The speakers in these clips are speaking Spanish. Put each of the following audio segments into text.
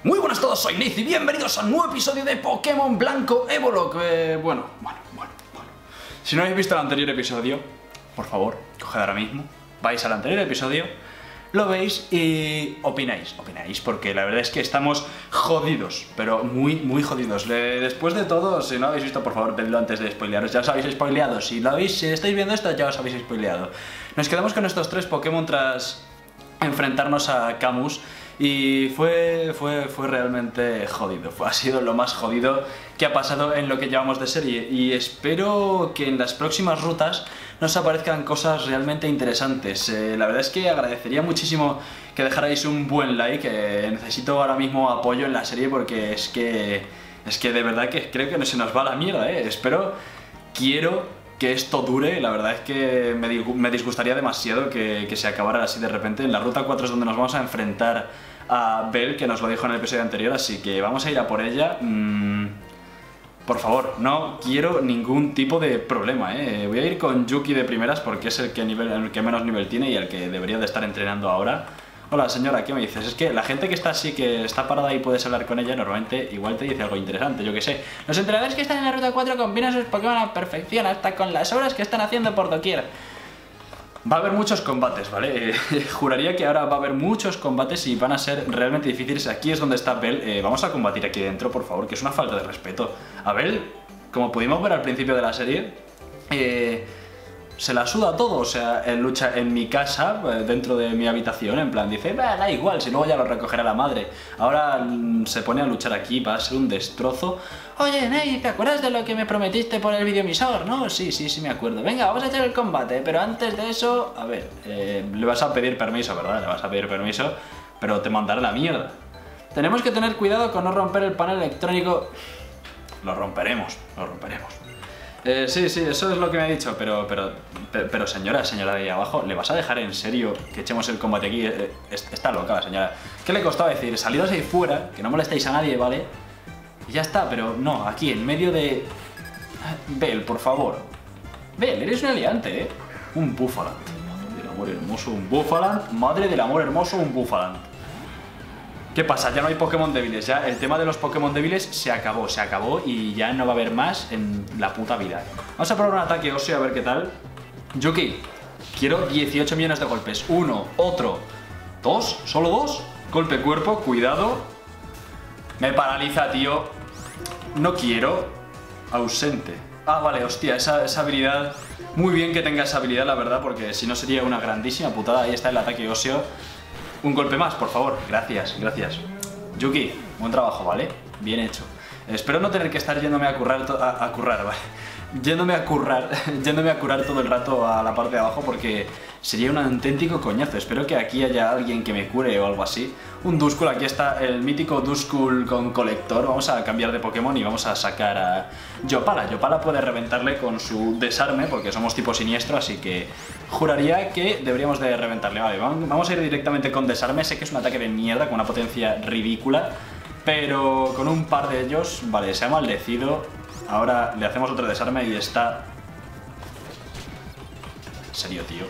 Muy buenas a todos, soy Niz y bienvenidos a un nuevo episodio de Pokémon Blanco Evolok. Bueno. Si no habéis visto el anterior episodio, por favor, coged ahora mismo, vais al anterior episodio, lo veis y opináis, porque la verdad es que estamos jodidos, pero muy jodidos. Después de todo, si no habéis visto, por favor, vedlo antes de spoilearos, ya os habéis spoileado. Si estáis viendo esto, ya os habéis spoileado. Nos quedamos con estos tres Pokémon tras enfrentarnos a Camus. Y fue realmente jodido, ha sido lo más jodido que ha pasado en lo que llevamos de serie. Y espero que en las próximas rutas nos aparezcan cosas realmente interesantes. La verdad es que agradecería muchísimo que dejarais un buen like. Necesito ahora mismo apoyo en la serie porque es que de verdad que creo que no se nos va la mierda, quiero que esto dure. La verdad es que me disgustaría demasiado que se acabara así de repente. En la ruta 4 es donde nos vamos a enfrentar a Belle, que nos lo dijo en el episodio anterior, así que vamos a ir a por ella. Por favor, no quiero ningún tipo de problema, Voy a ir con Yuki de primeras porque es el que menos nivel tiene y el que debería de estar entrenando ahora. Hola señora, ¿qué me dices? Es que la gente que está así, que está parada y puedes hablar con ella, normalmente igual te dice algo interesante, yo que sé. Los entrenadores que están en la ruta 4 combinan sus Pokémon a perfección, hasta con las obras que están haciendo por doquier. Va a haber muchos combates, ¿vale? Juraría que ahora va a haber muchos combates y van a ser realmente difíciles. Aquí es donde está Belle. Vamos a combatir aquí dentro, por favor, que es una falta de respeto. A Belle, como pudimos ver al principio de la serie, se la suda todo, o sea, lucha en mi casa, dentro de mi habitación, en plan, dice, da igual, si luego ya lo recogerá la madre. Ahora se pone a luchar aquí, va a ser un destrozo. Oye, Ney, ¿te acuerdas de lo que me prometiste por el videoemisor, no? Sí, me acuerdo. Venga, vamos a hacer el combate, pero antes de eso, a ver, le vas a pedir permiso, ¿verdad? Le vas a pedir permiso, pero te mandará la mierda. Tenemos que tener cuidado con no romper el panel electrónico. Lo romperemos. Sí, eso es lo que me ha dicho, pero señora de ahí abajo, ¿le vas a dejar en serio que echemos el combate aquí? Está loca la señora. ¿Qué le costaba decir? Salidos ahí fuera, que no molestéis a nadie, ¿vale? Y ya está, pero no, aquí en medio de... Belle, por favor. Belle, eres un aliante, Un Buffalant. Madre del amor hermoso, un Buffalant. Madre del amor hermoso, un Buffalant. ¿Qué pasa? Ya no hay Pokémon débiles, ya el tema de los Pokémon débiles se acabó y ya no va a haber más en la puta vida. Vamos a probar un ataque óseo a ver qué tal. Yuki, quiero 18 millones de golpes. Uno, otro, dos, solo dos. Golpe cuerpo, cuidado. Me paraliza, tío. No quiero. Ausente. Ah, vale, hostia, esa habilidad. Muy bien que tenga esa habilidad, la verdad, porque si no sería una grandísima putada. Ahí está el ataque óseo. Un golpe más, por favor. Gracias. Yuki, buen trabajo, ¿vale? Bien hecho. Espero no tener que estar yéndome a currar, ¿vale? Yéndome a curar todo el rato a la parte de abajo porque sería un auténtico coñazo. Espero que aquí haya alguien que me cure o algo así. Un Duskull, aquí está el mítico Duskull con colector. Vamos a cambiar de Pokémon y vamos a sacar a Yopala. Yopala puede reventarle con su desarme porque somos tipo siniestro, así que juraría que deberíamos de reventarle. Vale, vamos a ir directamente con desarme. Sé que es un ataque de mierda con una potencia ridícula, pero con un par de ellos, vale, se ha maldecido. Ahora le hacemos otro desarme y está... ¿En serio, tío?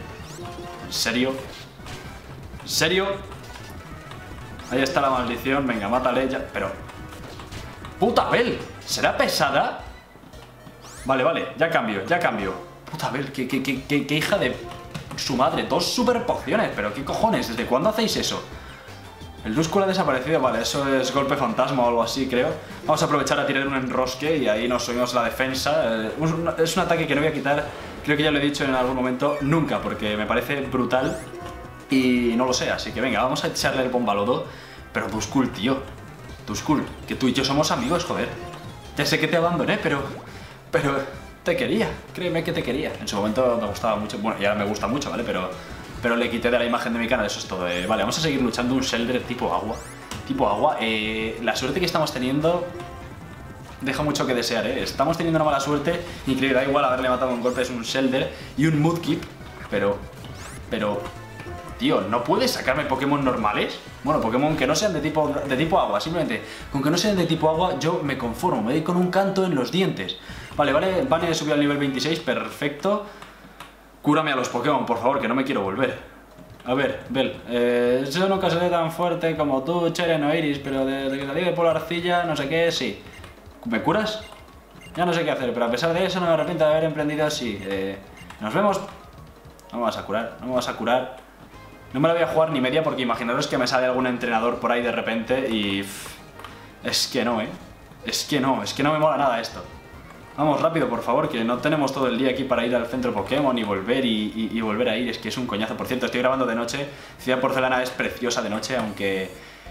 ¿En serio? Ahí está la maldición, venga, mátale ya. Pero... ¡Puta Belle! ¿Será pesada? Vale, ya cambio. Puta Belle, qué hija de su madre. Dos super pociones, pero qué cojones, ¿desde cuándo hacéis eso? El Duskull ha desaparecido, vale, eso es golpe fantasma o algo así, creo. Vamos a aprovechar a tirar un enrosque y ahí nos subimos la defensa. Es un ataque que no voy a quitar, creo que ya lo he dicho en algún momento, nunca, porque me parece brutal y no lo sé, así que venga, vamos a echarle el bombalodo. Pero Duskull, tío, Duskull, que tú y yo somos amigos, joder. Ya sé que te abandoné, pero te quería, créeme que te quería. En su momento me gustaba mucho, bueno, y ahora me gusta mucho, ¿vale? Pero le quité de la imagen de mi canal, eso es todo. Vale, vamos a seguir luchando un Shelder tipo agua. La suerte que estamos teniendo deja mucho que desear, Estamos teniendo una mala suerte increíble. Da igual haberle matado un golpe, es un Shelder y un Mudkip. Pero... Tío, ¿no puedes sacarme Pokémon normales? Bueno, Pokémon que no sean de tipo agua. Simplemente, con que no sean de tipo agua, yo me conformo. Me doy con un canto en los dientes. Vale, subió al nivel 26, perfecto. Cúrame a los Pokémon, por favor, que no me quiero volver. A ver, Bell, yo nunca seré tan fuerte como tú, Cheren o Iris, pero desde que salí de Polo Arcilla, no sé qué, sí. ¿Me curas? Ya no sé qué hacer, pero a pesar de eso no me arrepiento de haber emprendido así. Nos vemos. No me vas a curar, no me vas a curar. No me la voy a jugar ni media porque imaginaros que me sale algún entrenador por ahí de repente y... Es que no, es que no me mola nada esto. Vamos, rápido, por favor, que no tenemos todo el día aquí para ir al centro Pokémon y volver y volver a ir. Es que es un coñazo. Por cierto, estoy grabando de noche. Ciudad Porcelana es preciosa de noche, aunque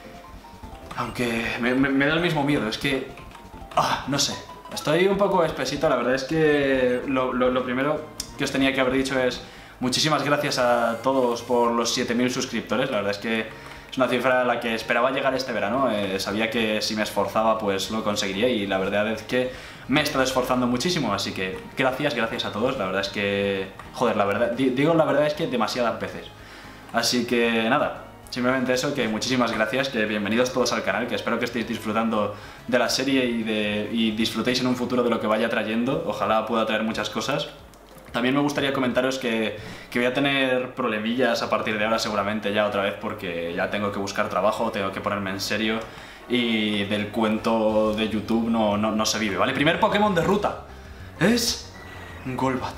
me da el mismo miedo. Es que... no sé. Estoy un poco espesito. La verdad es que lo primero que os tenía que haber dicho es... Muchísimas gracias a todos por los 7000 suscriptores. La verdad es que es una cifra a la que esperaba llegar este verano. Sabía que si me esforzaba pues lo conseguiría y la verdad es que me he estado esforzando muchísimo, así que gracias a todos. La verdad es que, joder, la verdad es que demasiadas veces. Así que nada, simplemente eso, que muchísimas gracias, que bienvenidos todos al canal, que espero que estéis disfrutando de la serie y disfrutéis en un futuro de lo que vaya trayendo. Ojalá pueda traer muchas cosas. También me gustaría comentaros que voy a tener problemillas a partir de ahora seguramente ya otra vez porque ya tengo que buscar trabajo, tengo que ponerme en serio y del cuento de YouTube no se vive, ¿vale? Primer Pokémon de ruta es Golbat.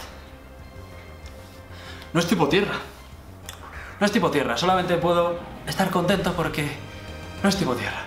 No es tipo tierra. No es tipo tierra, solamente puedo estar contento porque no es tipo tierra.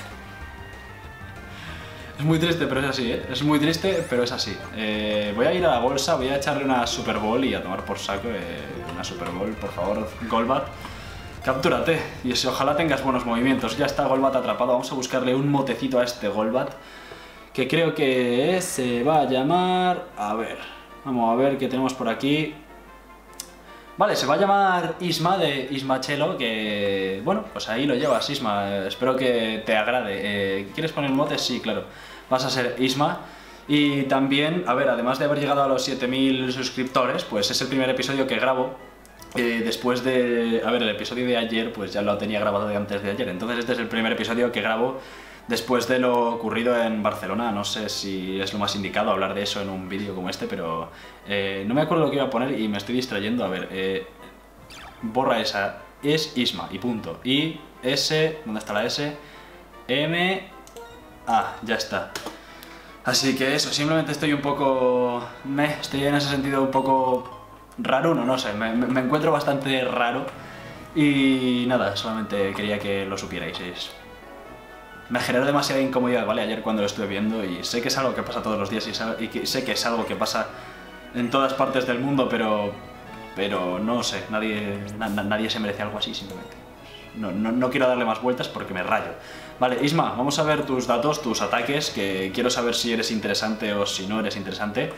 Es muy triste, pero es así, ¿eh? Es muy triste, pero es así. Voy a ir a la bolsa, voy a echarle una Super Ball y a tomar por saco una Super Ball, por favor, Golbat. Captúrate y ojalá tengas buenos movimientos. Ya está Golbat atrapado, vamos a buscarle un motecito a este Golbat. Que creo que se va a llamar... A ver, vamos a ver qué tenemos por aquí. Vale, se va a llamar Isma de Ismachelo, que... Bueno, pues ahí lo llevas, Isma. Espero que te agrade. ¿Quieres poner motes? Sí, claro. Vas a ser Isma. Y también, a ver, además de haber llegado a los 7000 suscriptores, pues es el primer episodio que grabo. Después de... A ver, el episodio de ayer, pues ya lo tenía grabado de antes de ayer. Entonces este es el primer episodio que grabo después de lo ocurrido en Barcelona. No sé si es lo más indicado hablar de eso en un vídeo como este, pero no me acuerdo lo que iba a poner y me estoy distrayendo. A ver, borra esa, es Isma y punto. Y S, ¿dónde está la S? M, ya está. Así que eso, simplemente estoy un poco... estoy en ese sentido un poco raro, no sé, me encuentro bastante raro. Y nada, solamente quería que lo supierais. Me generó demasiada incomodidad, ¿vale? Ayer cuando lo estuve viendo y sé que es algo que pasa todos los días y sé que es algo que pasa en todas partes del mundo, pero no sé, nadie se merece algo así simplemente. No quiero darle más vueltas porque me rayo. Vale, Isma, vamos a ver tus datos, tus ataques, que quiero saber si eres interesante o si no eres interesante.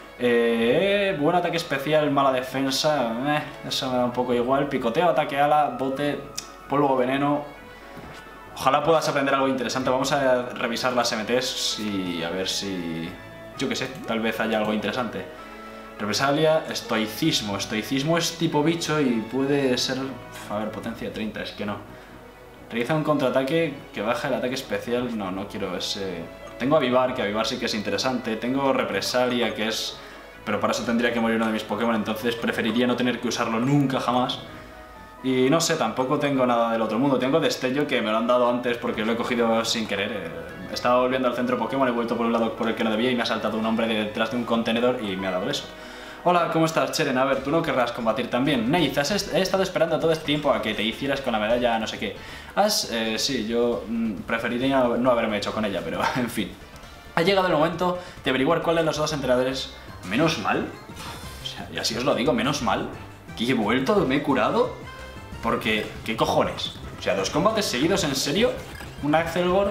Buen ataque especial, mala defensa, eso me da un poco igual. Picoteo, ataque ala, bote, polvo, veneno. Ojalá puedas aprender algo interesante. Vamos a revisar las MTs y a ver si... Yo qué sé, tal vez haya algo interesante. Represalia, estoicismo. Estoicismo es tipo bicho y puede ser... A ver, potencia 30, es que no. Realiza un contraataque que baja el ataque especial. No quiero ese... Tengo avivar, que avivar sí que es interesante. Tengo represalia, que es... Pero para eso tendría que morir uno de mis Pokémon, entonces preferiría no tener que usarlo nunca, jamás. Y no sé, tampoco tengo nada del otro mundo. Tengo destello, que me lo han dado antes porque lo he cogido sin querer. Estaba volviendo al centro Pokémon, he vuelto por un lado por el que no debía y me ha saltado un hombre detrás de un contenedor y me ha dado eso. Hola, ¿cómo estás, Cheren? A ver, tú no querrás combatir también. Neith, he estado esperando todo este tiempo a que te hicieras con la medalla no sé qué. Sí, yo preferiría no haberme hecho con ella, pero en fin. Ha llegado el momento de averiguar cuál de los dos entrenadores... Menos mal. O sea, y así os lo digo, menos mal. Que he vuelto, me he curado. Porque, ¿qué cojones? O sea, 2 combates seguidos, ¿en serio? Un Axelgor.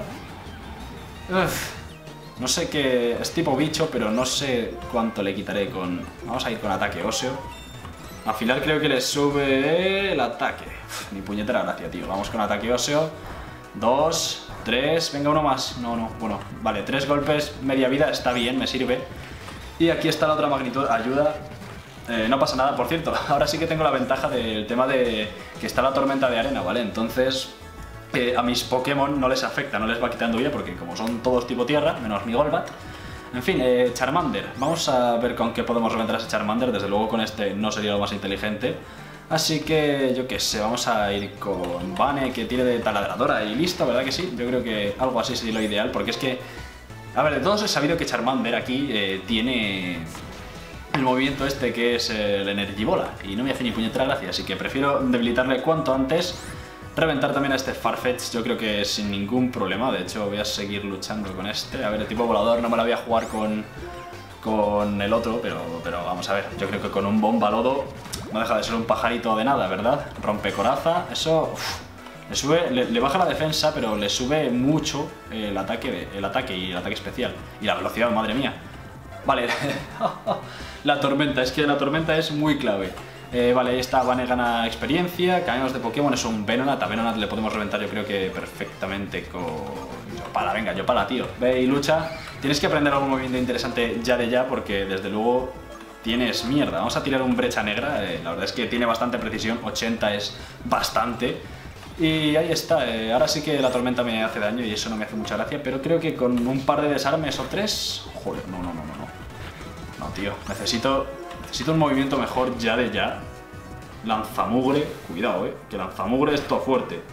No sé qué... Es tipo bicho, pero no sé cuánto le quitaré con... Vamos a ir con ataque óseo. Al final creo que le sube el ataque. Ni puñetera gracia, tío. Vamos con ataque óseo. 2, 3... Venga, uno más. No, bueno. Vale, 3 golpes, media vida. Está bien, me sirve. Y aquí está la otra magnitud. Ayuda. No pasa nada, por cierto, ahora sí que tengo la ventaja del tema de que está la tormenta de arena, ¿vale? Entonces a mis Pokémon no les afecta, no les va quitando vida porque como son todos tipo tierra, menos mi Golbat. En fin, Charmander, vamos a ver con qué podemos reventar a ese Charmander, desde luego con este no sería lo más inteligente. Así que, yo qué sé, vamos a ir con Vane, que tire de taladradora y listo, ¿verdad que sí? Yo creo que algo así sería lo ideal, porque es que... A ver, de todos he sabido que Charmander aquí tiene el movimiento este que es el Energy Bola, y no me hace ni puñetera gracia, así que prefiero debilitarle cuanto antes. Reventar también a este Farfetch, yo creo que sin ningún problema. De hecho, voy a seguir luchando con este. A ver, el tipo volador no me la voy a jugar con el otro, pero vamos a ver. Yo creo que con un bomba lodo no deja de ser un pajarito de nada, ¿verdad? Rompe coraza, eso le sube, le baja la defensa, pero le sube mucho el ataque y el ataque especial. Y la velocidad, madre mía. Vale, la tormenta, es que la tormenta es muy clave. Vale, ahí está, Vane gana experiencia, cambiamos de Pokémon, es un Venonat, a Venonat le podemos reventar yo creo que perfectamente con... Yopala, venga, Yopala, tío, ve y lucha. Tienes que aprender algún movimiento interesante ya de ya porque desde luego tienes mierda. Vamos a tirar un brecha negra, la verdad es que tiene bastante precisión, 80 es bastante. Y ahí está, ahora sí que la tormenta me hace daño y eso no me hace mucha gracia, pero creo que con un par de desarmes o 3... Joder, no. No, tío, necesito un movimiento mejor ya de ya. Lanzamugre, cuidado, que lanzamugre es todo fuerte.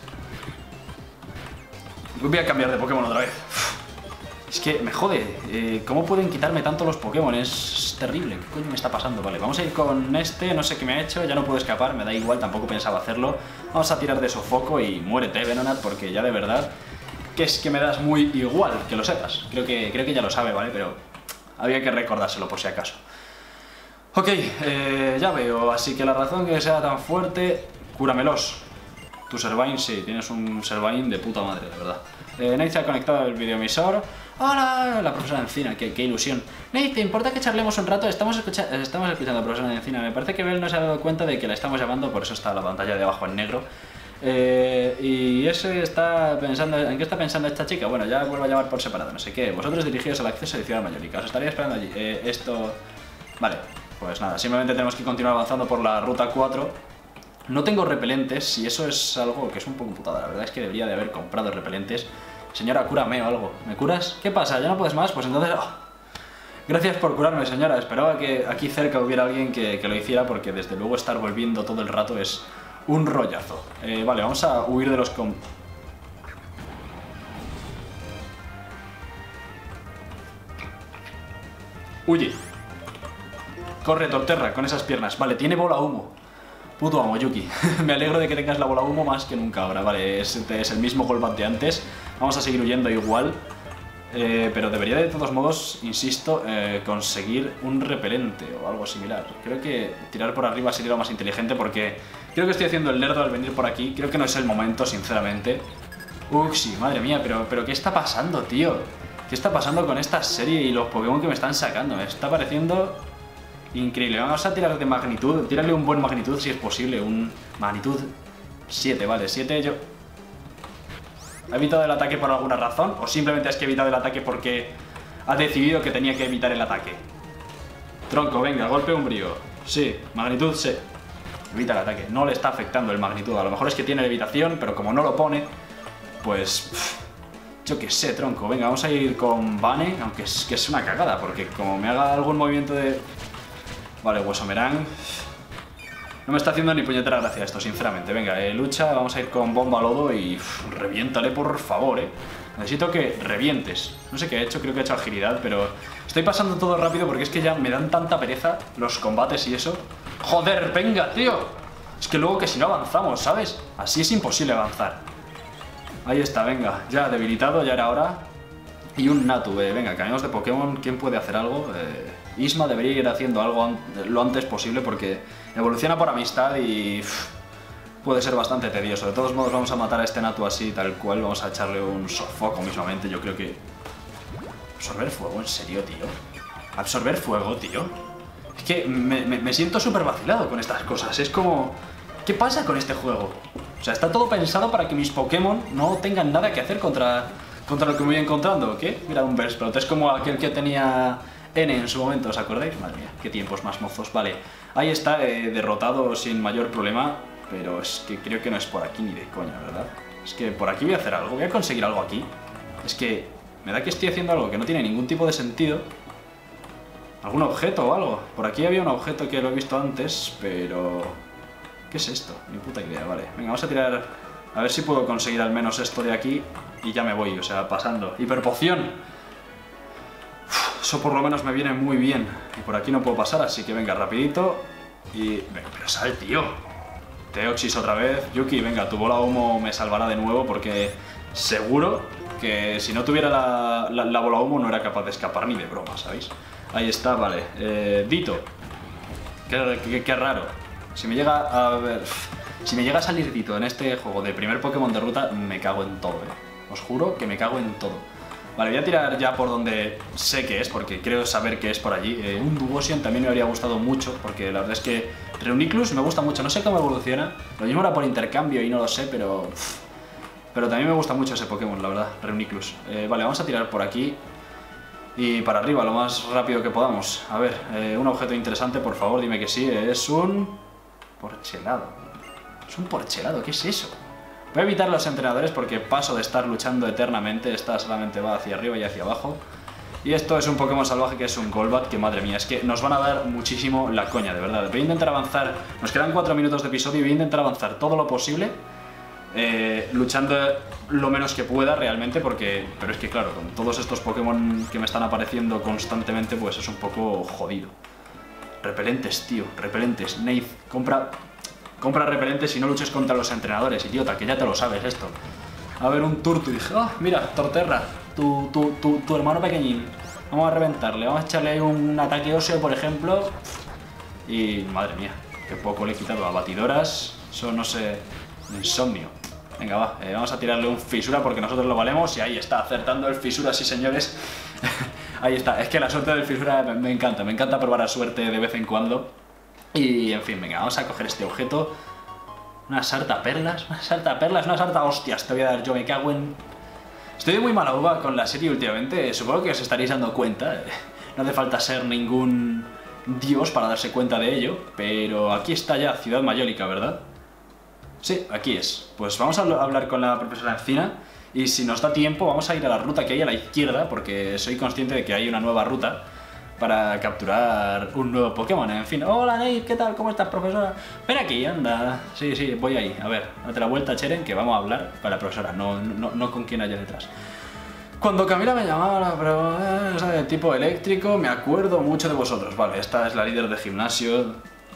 Voy a cambiar de Pokémon otra vez. Es que me jode, ¿cómo pueden quitarme tanto los Pokémon? Es terrible, ¿qué coño me está pasando? Vale, vamos a ir con este, no sé qué me ha hecho, ya no puedo escapar, me da igual, tampoco pensaba hacerlo. Vamos a tirar de sofoco y muérete, Venonat, porque ya de verdad que es que me das muy igual, que lo sepas. Creo que ya lo sabe, ¿vale? Pero había que recordárselo por si acaso. Ok, ya veo, así que la razón que sea tan fuerte... Cúramelos. Tu Servine, sí, tienes un Servine de puta madre, de verdad. Nate ha conectado el videoemisor. ¡Hola! La profesora Encina, qué ilusión. Nate, ¿te importa que charlemos un rato? Estamos escuchando a la profesora Encina. Me parece que Bell no se ha dado cuenta de que la estamos llamando, por eso está la pantalla de abajo en negro. Y ese está pensando... ¿En qué está pensando esta chica? Bueno, ya vuelvo a llamar por separado, no sé qué. Vosotros dirigíos al acceso de Ciudad Mayólica. Os estaría esperando allí. Esto... Vale, pues nada, simplemente tenemos que continuar avanzando por la ruta 4. No tengo repelentes y eso es algo que es un poco putada. La verdad es que debería de haber comprado repelentes. Señora, cúrame o algo. ¿Me curas? ¿Qué pasa? ¿Ya no puedes más? Pues entonces... ¡Oh! Gracias por curarme, señora. Esperaba que aquí cerca hubiera alguien que lo hiciera porque desde luego estar volviendo todo el rato es un rollazo. Vale, vamos a huir de los... Huye. Corre, Torterra, con esas piernas. Vale, tiene bola humo. Puto amo, Yuki. Me alegro de que tengas la bola humo más que nunca ahora. Vale, es el mismo Golbat de antes. Vamos a seguir huyendo igual. Pero debería de todos modos, insisto, conseguir un repelente o algo similar. Creo que tirar por arriba sería lo más inteligente porque creo que estoy haciendo el lerdo al venir por aquí. Creo que no es el momento, sinceramente. Uxi, madre mía, pero ¿qué está pasando, tío? ¿Qué está pasando con esta serie y los Pokémon que me están sacando? Me está pareciendo... increíble. Vamos a tirar de magnitud, tirarle un buen magnitud si es posible, un magnitud 7, vale, 7 yo... ¿Ha evitado el ataque por alguna razón? ¿O simplemente es que ha evitado el ataque porque ha decidido que tenía que evitar el ataque? Tronco, venga, golpe umbrío. Sí, magnitud sí. Evita el ataque, no le está afectando el magnitud. A lo mejor es que tiene levitación, pero como no lo pone, pues... yo qué sé, tronco. Venga, vamos a ir con Vane, aunque es una cagada, porque como me haga algún movimiento de... Vale, Huesomerang. No me está haciendo ni puñetera gracia esto, sinceramente. Venga, lucha, vamos a ir con bomba lodo y reviéntale, por favor, Necesito que revientes. No sé qué ha hecho, creo que ha hecho agilidad, pero estoy pasando todo rápido porque es que ya me dan tanta pereza los combates y eso. ¡Joder, venga, tío! Es que luego que si no avanzamos, ¿sabes? Así es imposible avanzar. Ahí está, venga, ya debilitado, ya era hora. Y un Natu, venga, cambiamos de Pokémon. ¿Quién puede hacer algo? Isma debería ir haciendo algo lo antes posible porque evoluciona por amistad y puede ser bastante tedioso. De todos modos vamos a matar a este Natu así, tal cual. Vamos a echarle un sofoco mismamente. Yo creo que... ¿Absorber fuego? ¿En serio, tío? ¿Absorber fuego, tío? Es que me siento súper vacilado con estas cosas. Es como... ¿qué pasa con este juego? O sea, está todo pensado para que mis Pokémon no tengan nada que hacer contra lo que me voy encontrando. ¿Qué? Mira, un Bellsprout. Es como aquel que tenía N en su momento, ¿os acordáis? Madre mía, qué tiempos más mozos. Vale, ahí está, derrotado sin mayor problema. Pero es que creo que no es por aquí ni de coña, ¿verdad? Es que por aquí voy a hacer algo, voy a conseguir algo aquí. Es que me da que estoy haciendo algo que no tiene ningún tipo de sentido. ¿Algún objeto o algo? Por aquí había un objeto que lo he visto antes, pero... ¿Qué es esto? Ni puta idea, vale. Venga, vamos a tirar... A ver si puedo conseguir al menos esto de aquí y ya me voy, o sea, pasando. ¡Hiperpoción! Uf, eso por lo menos me viene muy bien. Y por aquí no puedo pasar, así que venga, rapidito. Y... Venga, pero sal, tío. Teoxys otra vez. Yuki, venga, tu bola humo me salvará de nuevo porque seguro que si no tuviera la bola humo no era capaz de escapar ni de broma, ¿sabéis? Ahí está, vale. Dito. Qué raro. Si me llega a ver... Si me llega a salir Dito en este juego de primer Pokémon de ruta, me cago en todo, Os juro que me cago en todo. Vale, voy a tirar ya por donde sé que es, porque creo saber que es por allí. Un Dugosian también me habría gustado mucho, porque la verdad es que Reuniclus me gusta mucho. No sé cómo evoluciona. Lo mismo era por intercambio y no lo sé, pero... Pero también me gusta mucho ese Pokémon, la verdad, Reuniclus. Vale, vamos a tirar por aquí. Y para arriba, lo más rápido que podamos. A ver, un objeto interesante, por favor, dime que sí. Es un... Porchelado. Es un porchelado, ¿qué es eso? Voy a evitar los entrenadores porque paso de estar luchando eternamente. Esta solamente va hacia arriba y hacia abajo. Y esto es un Pokémon salvaje que es un Golbat, que madre mía, es que nos van a dar muchísimo la coña, de verdad. Voy a intentar avanzar, nos quedan 4 minutos de episodio y voy a intentar avanzar todo lo posible. Luchando lo menos que pueda realmente porque... Pero es que claro, con todos estos Pokémon que me están apareciendo constantemente, pues es un poco jodido. Repelentes, tío, repelentes. Nate, compra repelentes y no luches contra los entrenadores, idiota, que ya te lo sabes esto. A ver, un Turtwig. Ah, mira, Torterra, tu hermano pequeñín. Vamos a reventarle, vamos a echarle ahí un ataque óseo, por ejemplo. Y madre mía, qué poco le he quitado a batidoras. Eso no sé... Insomnio. Venga, va, vamos a tirarle un fisura porque nosotros lo valemos. Y ahí está, acertando el fisura, sí señores. Ahí está, es que la suerte del fisura me encanta probar a suerte de vez en cuando. Y en fin, venga, vamos a coger este objeto. Una sarta perlas, una sarta hostias te voy a dar yo, me cago en... Estoy de muy mala uva con la serie últimamente, supongo que os estaréis dando cuenta. No hace falta ser ningún dios para darse cuenta de ello, pero aquí está ya Ciudad Mayólica, ¿verdad? Sí, aquí es. Pues vamos a hablar con la profesora Encina y si nos da tiempo vamos a ir a la ruta que hay a la izquierda porque soy consciente de que hay una nueva ruta para capturar un nuevo Pokémon. En fin, hola Nate, ¿qué tal? ¿Cómo estás, profesora? Ven aquí, anda. Sí, voy ahí. A ver, date la vuelta, Cheren, que vamos a hablar con la profesora, no con quien haya detrás. Cuando Camila me llamaba, pero de tipo eléctrico, me acuerdo mucho de vosotros. Vale, esta es la líder de gimnasio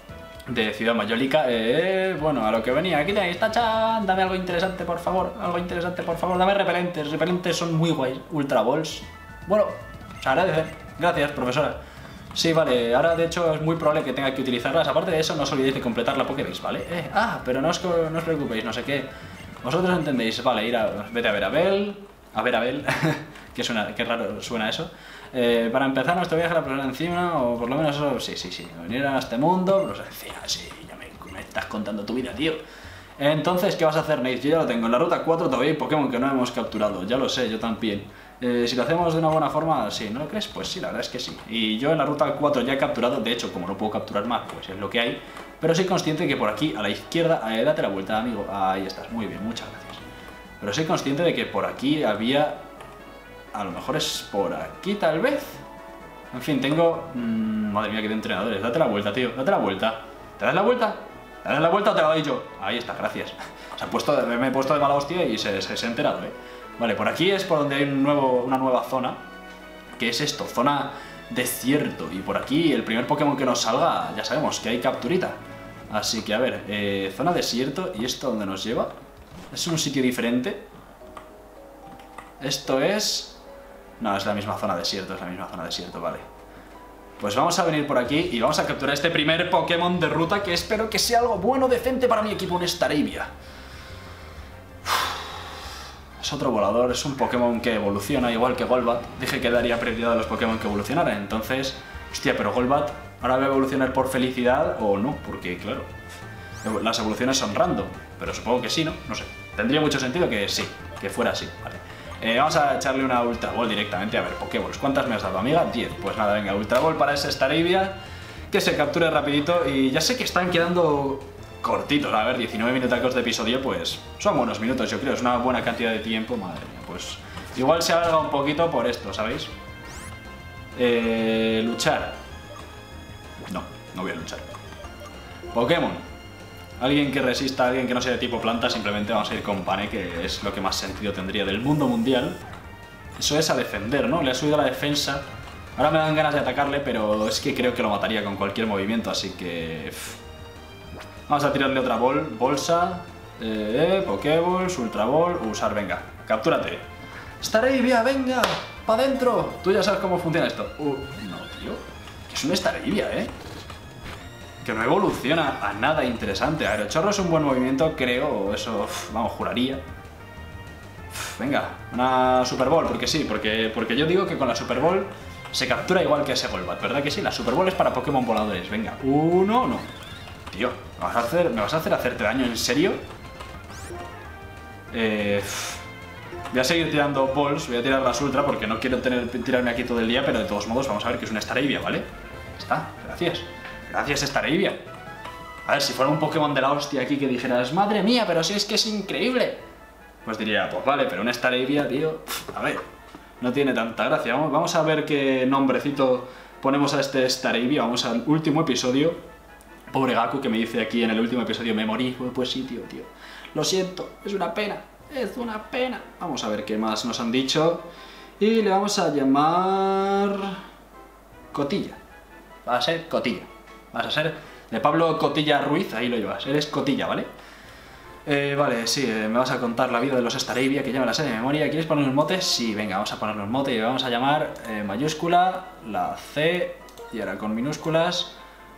de Ciudad Mayólica. Bueno, a lo que venía. Aquí tenéis, tachan, dame algo interesante, por favor. Dame repelentes. Repelentes son muy guays. Ultra Balls. Bueno, se agradece. Gracias, profesora. Sí, vale, ahora de hecho es muy probable que tenga que utilizarlas. Aparte de eso, no os olvidéis de completar la Pokédex, ¿vale? Pero no os preocupéis, no sé qué. Vosotros entendéis, vale, vete a ver a Bell. Qué raro suena eso. Para empezar nuestro viaje a la profesora Encina, o por lo menos eso, sí. Venir a este mundo, profesora Encina, sí, ya me estás contando tu vida, tío. Entonces, ¿qué vas a hacer, Nate? Yo ya lo tengo. En la ruta 4 todavía hay Pokémon que no hemos capturado, ya lo sé, yo también. Si lo hacemos de una buena forma, sí, ¿no lo crees? Pues sí, la verdad es que sí. Y yo en la ruta 4 ya he capturado, de hecho, como no puedo capturar más, pues es lo que hay. Pero soy consciente que por aquí, a la izquierda, date la vuelta, amigo. Ahí estás, muy bien, muchas gracias. Pero soy consciente de que por aquí había... A lo mejor es por aquí, tal vez. En fin, tengo... Madre mía, que de entrenadores. Date la vuelta, tío, date la vuelta. ¿Te das la vuelta? ¿Te das la vuelta o te la doy yo? Ahí está, gracias. Me he puesto de mala hostia y se ha enterado, Vale, por aquí es por donde hay una nueva zona. ¿Qué es esto? Zona desierto. Y por aquí el primer Pokémon que nos salga, ya sabemos que hay capturita. Así que a ver, zona desierto. ¿Y esto dónde nos lleva? ¿Es un sitio diferente? Esto es... No, es la misma zona desierto, vale. Pues vamos a venir por aquí y vamos a capturar este primer Pokémon de ruta que espero que sea algo bueno, decente para mi equipo en Staravia. Es otro volador, es un Pokémon que evoluciona igual que Golbat. Dije que daría prioridad a los Pokémon que evolucionaran, entonces... Hostia, pero Golbat ahora va a evolucionar por felicidad o no, porque claro, las evoluciones son random, pero supongo que sí, ¿no? No sé. Tendría mucho sentido que sí, que fuera así, vale. Vamos a echarle una Ultra Ball directamente, a ver, Pokéballs. ¿Cuántas me has dado, amiga? 10. Pues nada, venga, Ultra Ball para ese Staravia, que se capture rapidito. Y ya sé que están quedando cortitos, a ver, 19 minutacos de episodio, pues son buenos minutos, yo creo, es una buena cantidad de tiempo, madre mía, pues igual se alarga un poquito por esto, ¿sabéis? Luchar. No voy a luchar. Pokémon. Alguien que resista, alguien que no sea de tipo planta, simplemente vamos a ir con Pane, que es lo que más sentido tendría del mundo mundial. Eso es a defender, ¿no? Le ha subido la defensa. Ahora me dan ganas de atacarle, pero es que creo que lo mataría con cualquier movimiento, así que... Vamos a tirarle otra bolsa. Pokéballs, Ultra Ball, usar, venga, captúrate. Staravia, venga, pa' dentro. Tú ya sabes cómo funciona esto. No, tío, que es un Staravia, que no evoluciona a nada interesante. Aerochorro es un buen movimiento, creo, eso, vamos, juraría. Venga, una Super Ball, porque sí, porque yo digo que con la Super Ball se captura igual que ese Golbat, ¿verdad que sí? La Super Ball es para Pokémon voladores, venga, uno, no. Tío, ¿me vas a hacer hacerte daño, en serio? Voy a seguir tirando balls, voy a tirar las ultra porque no quiero tirarme aquí todo el día, pero de todos modos vamos a ver que es una Staravia, ¿vale? Está, gracias. Gracias, Staravia. A ver, si fuera un Pokémon de la hostia aquí que dijeras, madre mía, pero si es que es increíble, pues diría, pues vale, pero una Staravia, tío, a ver, no tiene tanta gracia. Vamos a ver qué nombrecito ponemos a este Staravia. Vamos al último episodio. Pobre Gaku, que me dice aquí en el último episodio, me morí. Pues sí, tío. Lo siento, es una pena. Es una pena. Vamos a ver qué más nos han dicho. Y le vamos a llamar... Cotilla. Va a ser Cotilla. Vas a ser de Pablo Cotilla Ruiz, ahí lo llevas. Eres Cotilla, ¿vale? Vale, sí, me vas a contar la vida de los Staravia, que ya me la sé de memoria. ¿Quieres poner un mote? Sí, venga, vamos a ponerle un mote y le vamos a llamar mayúscula, la C, y ahora con minúsculas...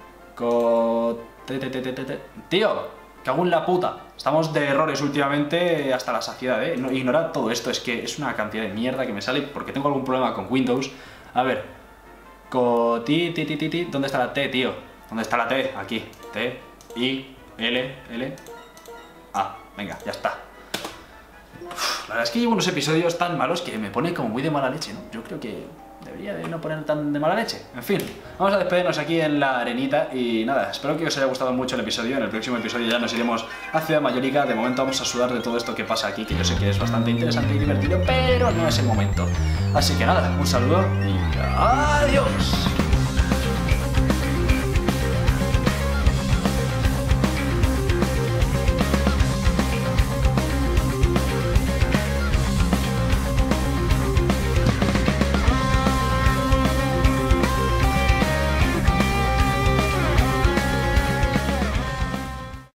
Tío, cago en la puta. Estamos de errores últimamente hasta la saciedad, No, ignorad todo esto, es que es una cantidad de mierda que me sale porque tengo algún problema con Windows. A ver, ¿dónde está la T, tío? ¿Dónde está la T? Aquí, T, I, L, A, venga, ya está. La verdad es que llevo unos episodios tan malos que me pone como muy de mala leche, ¿no? Yo creo que debería de no poner tan de mala leche. En fin, vamos a despedirnos aquí en la arenita y nada, espero que os haya gustado mucho el episodio. En el próximo episodio ya nos iremos a Ciudad Mayólica. De momento vamos a sudar de todo esto que pasa aquí, que yo sé que es bastante interesante y divertido, pero no es el momento. Así que nada, un saludo y adiós.